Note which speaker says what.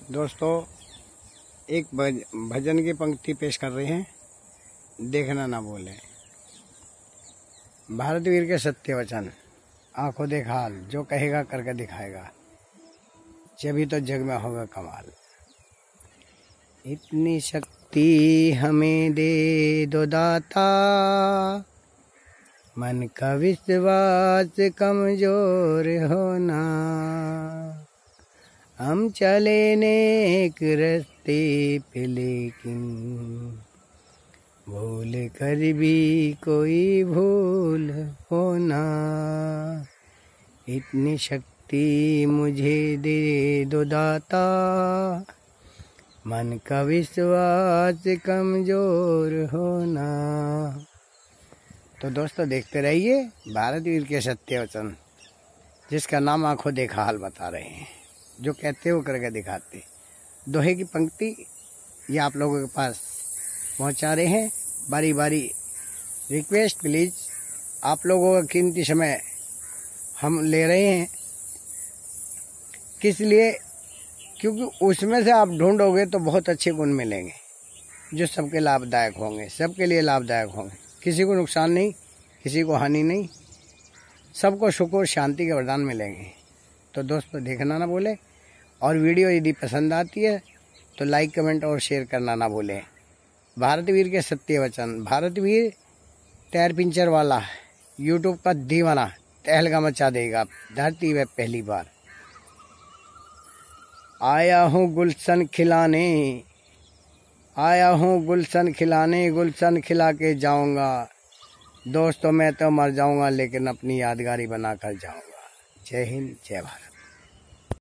Speaker 1: दोस्तों, एक भजन की पंक्ति पेश कर रहे हैं, देखना ना भूलें। भारतवीर के सत्य वचन, आंखों देखा हाल, जो कहेगा करके दिखाएगा, जभी तो जग में होगा कमाल। इतनी शक्ति हमें दे दो दाता, मन का विश्वास कमजोर होना। हम चले नेक रास्ते पे लेकिन भूल कर भी कोई भूल होना। इतनी शक्ति मुझे दे दो दाता, मन का विश्वास कमजोर होना। तो दोस्तों, देखते रहिए भारतवीर के सत्य वचन, जिसका नाम आंखों देखा हाल बता रहे हैं, जो कहते हो करके दिखाते। दोहे की पंक्ति ये आप लोगों के पास पहुंचा रहे हैं। बारी बारी रिक्वेस्ट, प्लीज आप लोगों का कीमती समय हम ले रहे हैं। किस लिए? क्योंकि उसमें से आप ढूंढोगे तो बहुत अच्छे गुण मिलेंगे, जो सबके लाभदायक होंगे, सबके लिए लाभदायक होंगे। किसी को नुकसान नहीं, किसी को हानि नहीं, सबको सुख और शांति के वरदान मिलेंगे। तो दोस्तों, देखना ना भूलें, और वीडियो यदि पसंद आती है तो लाइक, कमेंट और शेयर करना ना भूलें। भारतवीर के सत्य वचन। भारतवीर टायर पिंचर वाला, यूट्यूब का दीवाना, तहलका मचा देगा धरती में पहली बार। आया हूँ गुलशन खिलाने, आया हूँ गुलशन खिलाने, गुलशन खिला के जाऊँगा। दोस्तों, मैं तो मर जाऊँगा लेकिन अपनी यादगारी बना कर जाऊँगा। जय हिंद, जय भारत।